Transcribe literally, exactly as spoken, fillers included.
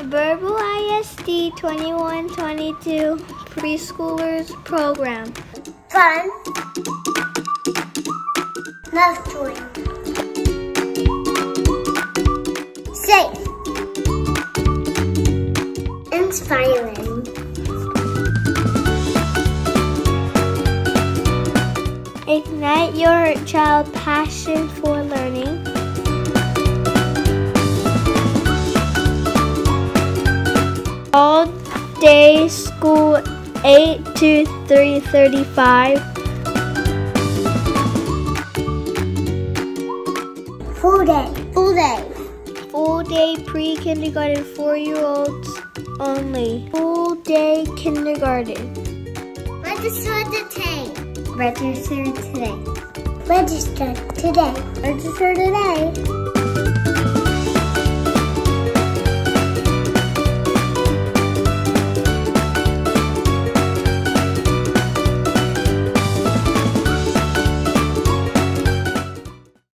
Birdville I S D twenty-one twenty-two Preschoolers Program. Fun. Nurturing. Safe. Inspiring. Ignite your child's passion for learning. All day school eight to three thirty-five. Full day. Full day. Full day pre-kindergarten four-year-olds only. Full day kindergarten. Register today. Register today. Register today. Register today.